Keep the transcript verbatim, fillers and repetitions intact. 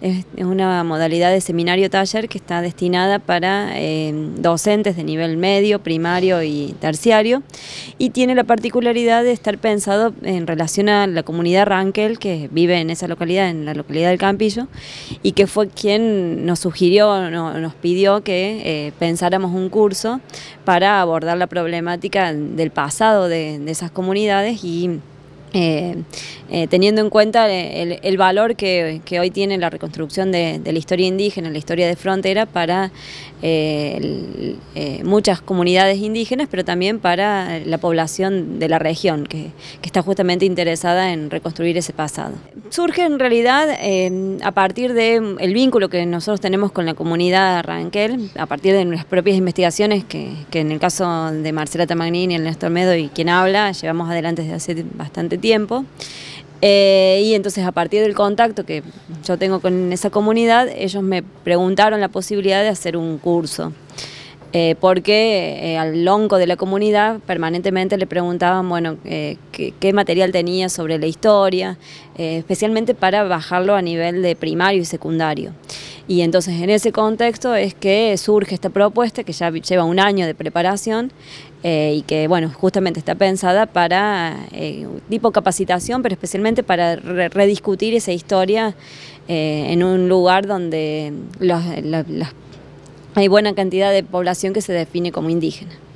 Es una modalidad de seminario-taller que está destinada para eh, docentes de nivel medio, primario y terciario, y tiene la particularidad de estar pensado en relación a la comunidad Ranquel, que vive en esa localidad, en la localidad del Campillo, y que fue quien nos sugirió, no, nos pidió que eh, pensáramos un curso para abordar la problemática del pasado de, de esas comunidades y Eh, eh, teniendo en cuenta el, el valor que, que hoy tiene la reconstrucción de, de la historia indígena, la historia de frontera para eh, el, eh, muchas comunidades indígenas, pero también para la población de la región que, que está justamente interesada en reconstruir ese pasado. Surge en realidad eh, a partir del vínculo que nosotros tenemos con la comunidad Ranquel, a partir de nuestras propias investigaciones que, que en el caso de Marcela Tamagnini, el Néstor Medo y quien habla, llevamos adelante desde hace bastante tiempo. Eh, y entonces a partir del contacto que yo tengo con esa comunidad, ellos me preguntaron la posibilidad de hacer un curso. Eh, porque eh, al lonco de la comunidad permanentemente le preguntaban bueno, eh, qué, qué material tenía sobre la historia, eh, especialmente para bajarlo a nivel de primario y secundario. Y entonces en ese contexto es que surge esta propuesta que ya lleva un año de preparación eh, y que bueno, justamente está pensada para eh, tipo capacitación, pero especialmente para re rediscutir esa historia eh, en un lugar donde los, la, las hay buena cantidad de población que se define como indígena.